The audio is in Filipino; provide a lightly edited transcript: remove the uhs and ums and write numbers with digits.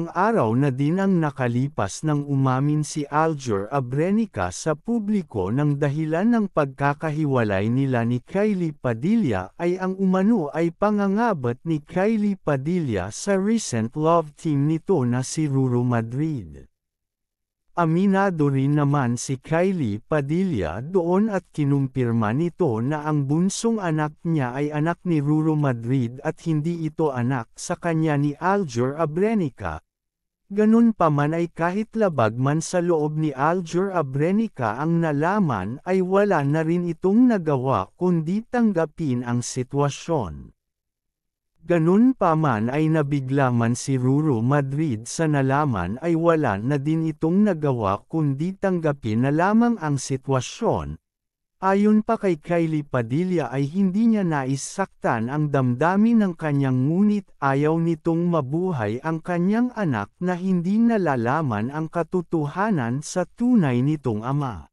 ilang araw na din ang nakalipas nang umamin si Aljur Abrenica sa publiko ng dahilan ng pagkakahiwalay nila ni Kylie Padilla ay ang umano ay pangangabat ni Kylie Padilla sa recent love team nito na si Ruru Madrid. Aminado rin naman si Kylie Padilla doon at kinumpirma nito na ang bunsong anak niya ay anak ni Ruru Madrid at hindi ito anak sa kanya ni Aljur Abrenica. Ganun pa man ay kahit labag man sa loob ni Aljur Abrenica ang nalaman ay wala na rin itong nagawa kundi tanggapin ang sitwasyon. Ganun pa man ay nabigla man si Ruru Madrid sa nalaman ay wala na din itong nagawa kundi tanggapin na lamang ang sitwasyon. Ayon pa kay Kylie Padilla ay hindi niya nais saktan ang damdamin ng kanyang ngunit ayaw nitong mabuhay ang kanyang anak na hindi nalalaman ang katotohanan sa tunay nitong ama.